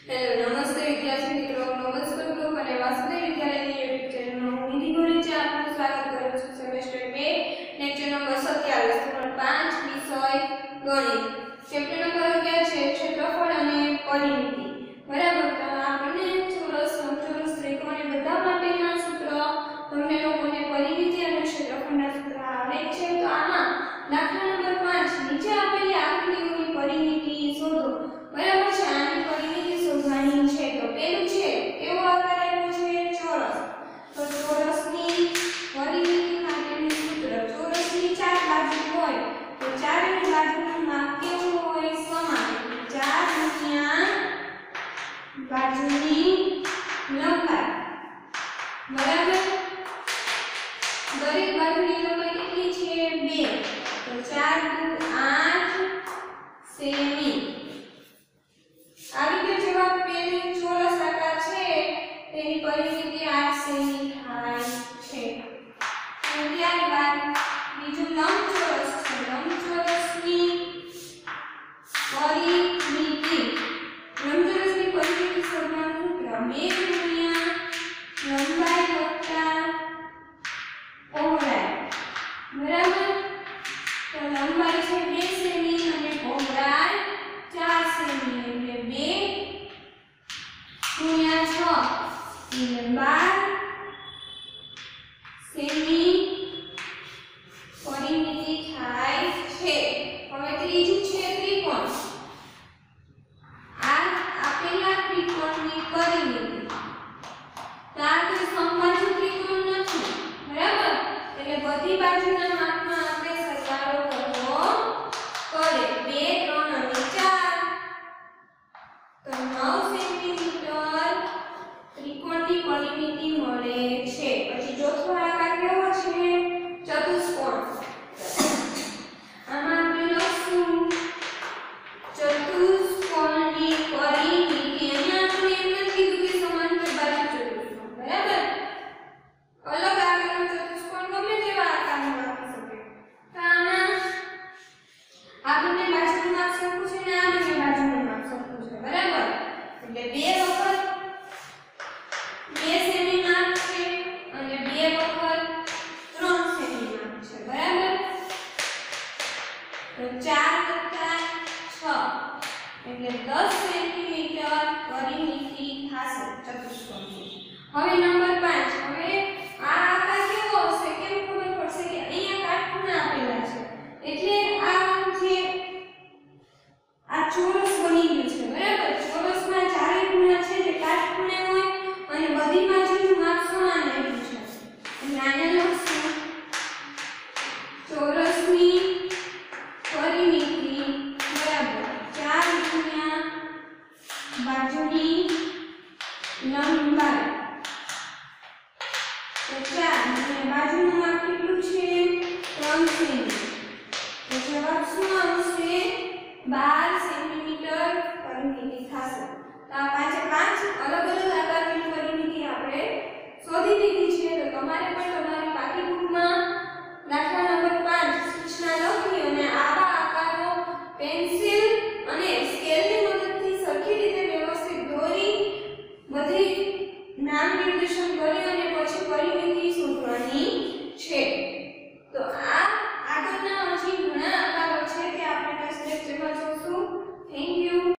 hello नमस्ते विद्यार्थी मित्रों नमस्कार ग्रुप અને વાસુદેવ વિદ્યાલયની યુટ્યુબ ચેનલમાં હું નિધિ ગોરેચા આપનું સ્વાગત કરું છું સેમેસ્ટર 2 લેક્ચર નંબર 27 ધોરણ 5 વિષય ગણિત ચેપ્ટર નંબર 11 છે ક્ષેત્રફળ અને પરિમિતિ બરાબર તો આપણે ચોરસ લંબચોરસ ત્રિકોણ એ બધા માટેના સૂત્ર તમને લોકોને પરિમિતિ અને ક્ષેત્રફળના સૂત્ર આવડે છે તો આમાં દાખલા નંબર 5 નીચે આપેલી આકૃતિઓની પરિમિતિ શોધો બરાબર છે આની પરિમિતિ શોધવાની છે તો પેલું છે કેવો આકાર આપ્યો છે ચોરસ તો ચોરસની પરિમિતિ માટેનું સૂત્ર ચોરસની ચાર બાજુ હોય તો ચારેય બાજુનું માપ કેવું હોય સમાન 4 ગુણ્યા બાજુની લંબાઈ બરાબર દરેક બાજુની લંબાઈ કેટલી છે 2 તો 4 × 8 સેમી આવી ગયો જવાબ પેલી ચોરસ આકાર છે તેની પરિમિતિ 8 સેમી થાય છે અને ત્યારબાદ બીજું લંબચોરસ છે લંબચોરસની પરિમિતિ શોધવાનું સૂત્ર 2 ગુણ્યા લંબાઈ વત્તા પહોળાઈ બરાબર તો લંબાઈ છે 2 સેમી અને પહોળાઈ 4 સેમી એટલે 2 ગુણ્યા 6 એટલે 12 સેમી પરિમિતિ થાય છે હવે ત્રીજું છે ત્રિકોણ આ આપેલા ત્રિકોણની પરિમિતિ તો આ કોઈ સમબાજુ ત્રિકોણ નથી બરાબર એટલે બધી બાજુના માપમાં આપણે સરવાળો કરવો પડે 2 3 અને 4 તો 9 સેન્ટીમીટર ત્રિકોણની પરિમિતિ મળે છે પછી ચોથો આકાર કેવો છે ચતુષ્કોણ આમાં આપણે લખશું ચતુષ્કોણની પરિમિતિ અહીંયા આપણે એમ નથી કીધું કે સમાંતર બાજુ ચતુષ્કોણ બરાબર અલગ આકારનો ચતુષ્કોણ ગમે તેવા આકારનો આપી શકે તો આમાં આ બંને બાજુનું માપ સરખું છે ને આ બંને બાજુનું માપ સરખું છે બરાબર એટલે 2 વખત 2 સેમી માપ છે અને 2 વખત 3 સેમી માપ છે બરાબર તો 4 વત્તા 6 એટલે 10 સેન્ટીમીટર પરિમિતિ થશે ચતુષ્કોણની હવે નંબર 5 હવે આ આકાર કેવો હશે કેમ ખબર પડશે કે અહીંયા કાટખૂણા આપેલા છે એટલે આ જે આ ચોરસ બની ગયું છે બરાબર ચોરસમાં ચારે ખૂણા છે જે કાટખૂણે હોય અને બધી બાજુનું માપ સમાન આવ્યું છે એટલે આને લખશું ચોરસની પરિમિતિ બરાબર 4 ગુણ્યા બાજુની લંબાઈ તો 4 અને બાજુનું માપ કેટલું છે 3 સેમી તો જવાબ શું આવશે 12 સેન્ટીમીટર પરિમિતિ થશે તો આ પાંચે પાંચ અલગ અલગ આકારની પરિમિતિ આપણે શોધી લીધી છે તો તમારે પણ